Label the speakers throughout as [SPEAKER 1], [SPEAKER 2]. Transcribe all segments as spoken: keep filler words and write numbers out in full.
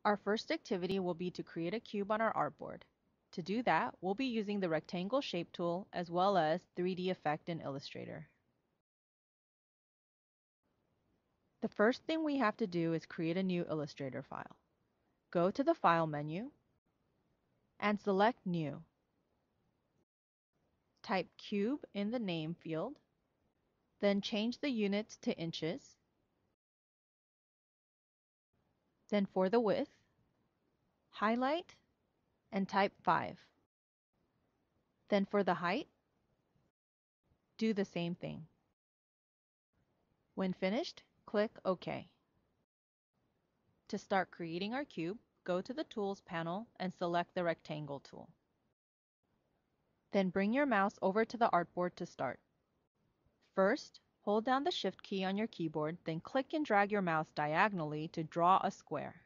[SPEAKER 1] Our first activity will be to create a cube on our artboard. To do that, we'll be using the Rectangle Shape tool as well as three D Effect in Illustrator. The first thing we have to do is create a new Illustrator file. Go to the File menu and select New. Type Cube in the Name field, then change the units to inches. Then for the width, highlight and type five. Then for the height, do the same thing. When finished, click OK. To start creating our cube, go to the Tools panel and select the Rectangle tool. Then bring your mouse over to the artboard to start. First, hold down the Shift key on your keyboard, then click and drag your mouse diagonally to draw a square.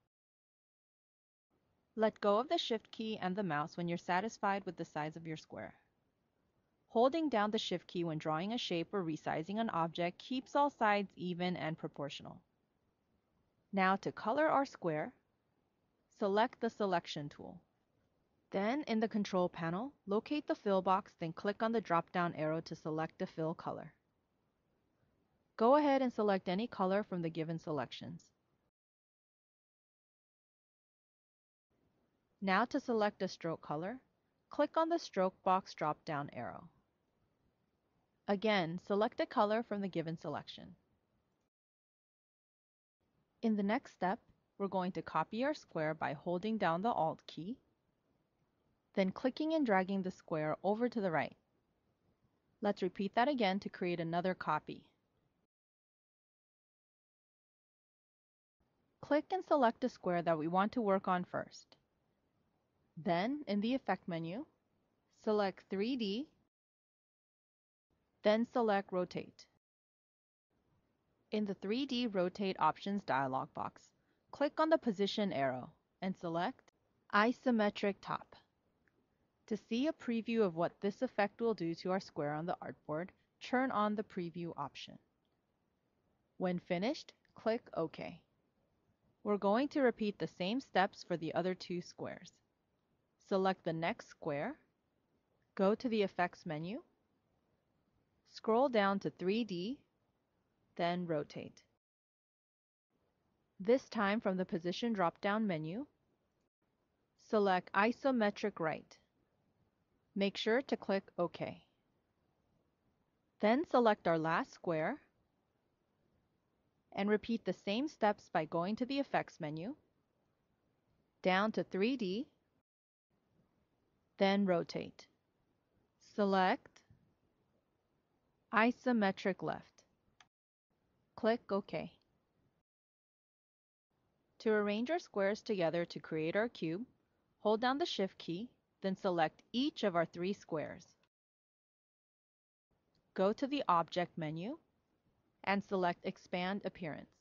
[SPEAKER 1] Let go of the Shift key and the mouse when you're satisfied with the size of your square. Holding down the Shift key when drawing a shape or resizing an object keeps all sides even and proportional. Now to color our square, select the Selection tool. Then in the Control panel, locate the fill box, then click on the drop-down arrow to select the fill color. Go ahead and select any color from the given selections. Now to select a stroke color, click on the stroke box drop-down arrow. Again, select a color from the given selection. In the next step, we're going to copy our square by holding down the Alt key, then clicking and dragging the square over to the right. Let's repeat that again to create another copy. Click and select a square that we want to work on first. Then, in the Effect menu, select three D, then select Rotate. In the three D Rotate Options dialog box, click on the Position arrow and select Isometric Top. To see a preview of what this effect will do to our square on the artboard, turn on the Preview option. When finished, click OK. We're going to repeat the same steps for the other two squares. Select the next square, go to the Effects menu, scroll down to three D, then Rotate. This time from the Position drop-down menu, select Isometric Right. Make sure to click OK. Then select our last square and repeat the same steps by going to the Effects menu, down to three D, then Rotate. Select Isometric Left. Click OK. To arrange our squares together to create our cube, hold down the Shift key, then select each of our three squares. Go to the Object menu and select Expand Appearance.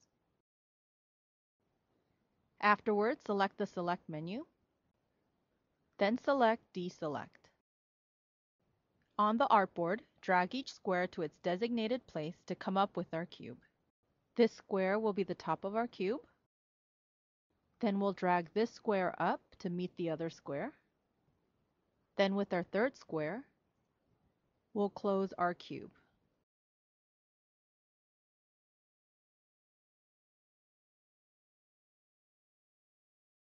[SPEAKER 1] Afterwards, select the Select menu, then select Deselect. On the artboard, drag each square to its designated place to come up with our cube. This square will be the top of our cube. Then we'll drag this square up to meet the other square. Then with our third square, we'll close our cube.